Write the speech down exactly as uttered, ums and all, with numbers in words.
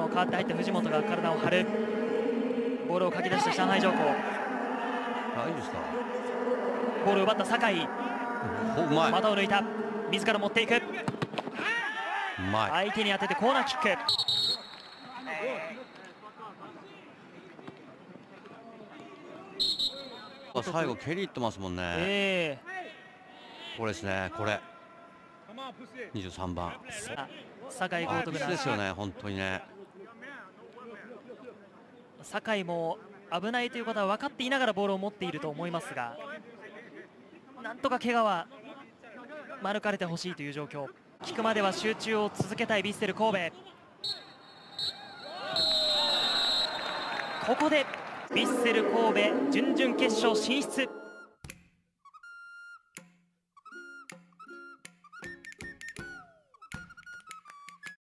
の代わって入った藤本が体を張る。ボールをかき出した上海上皇。 あ、いいですか。 ボールを奪った酒井。 うまい。 股を抜いた。自ら持っていく。 うまい。 相手に当ててコーナーキック。 最後蹴りいってますもんね。 えー、これですね、これにじゅうさんばん酒井豪徳ですよね。本当にね、 酒井も危ないということは分かっていながらボールを持っていると思いますが、なんとか怪我は免れてほしいという状況。聞くまでは集中を続けたいヴィッセル神戸。ここでヴィッセル神戸準々決勝進出。